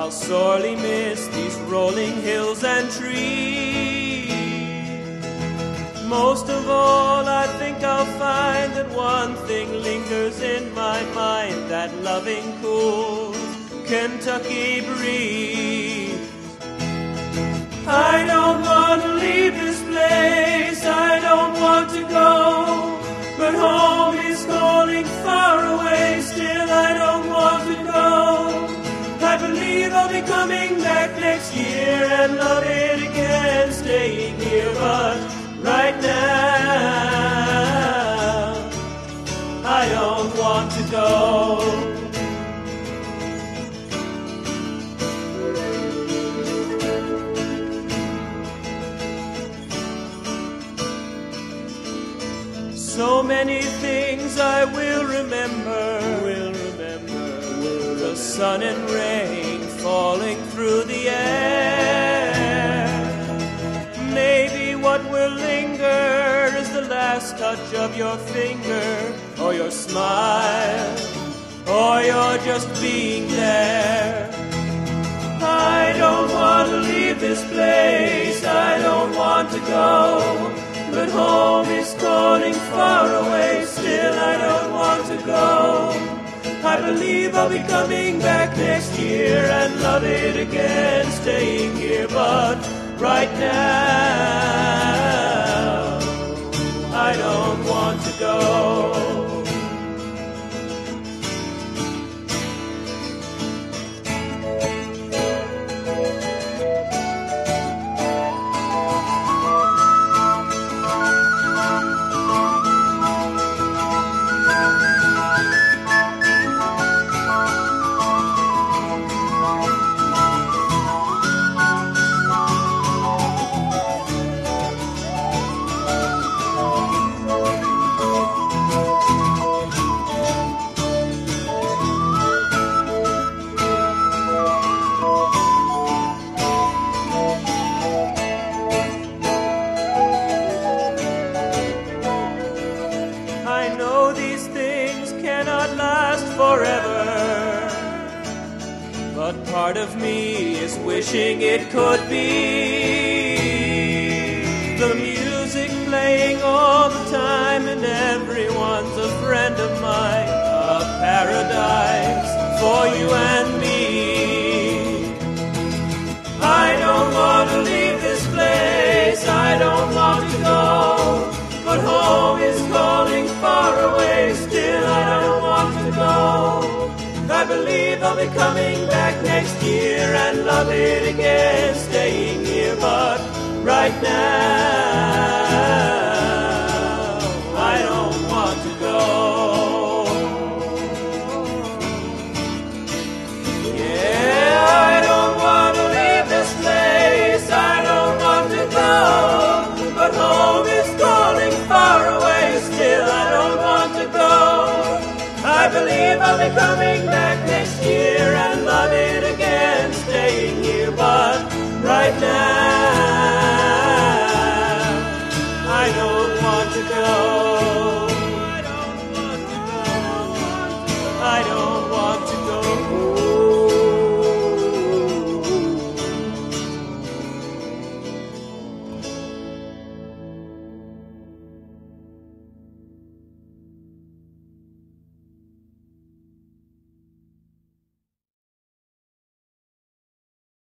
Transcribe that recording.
I'll sorely miss these rolling hills and trees. Most of all, I think I'll find that one thing lingers in my mind, that loving, cool Kentucky breeze. I don't want to leave this place, I don't want to go, but home is calling far away, still I don't want to go. I believe I'll be coming back next year and love it again, staying here, but right now I don't want to go. So many things I will remember, the sun and rain falling through the air. Maybe what will linger is the last touch of your finger, or your smile, or your just being there. I don't want to leave this place, I don't want to go, but home is calling far away, still I don't want to go. I believe I'll be coming back next year and love it again, staying here, but right now I don't want to go. I know these things cannot last forever, but part of me is wishing it could be. The music playing all the time and everyone's a friend of mine, a paradise for you and me. I don't want to leave this place, I don't want to go, but home is calling far away, still I don't want to go. I believe I'll be coming back next year and love it again, staying here, but right now I don't want to go. Yeah, I don't want to leave this place, I don't want to go, but home is calling far away, still I don't want to go. I believe I'll be coming back